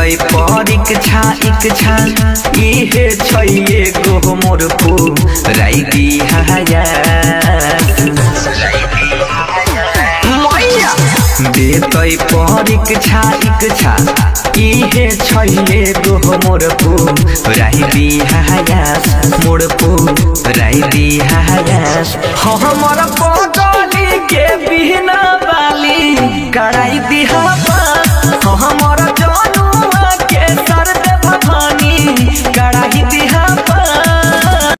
देतै परीक्षा इच्छा इहे छैये गो मोर पुराइ दिहाया देतै परीक्षा इच्छा इहे छैये गो मोर पुराइ दिहाया मोर पुराइ दिहाया हमर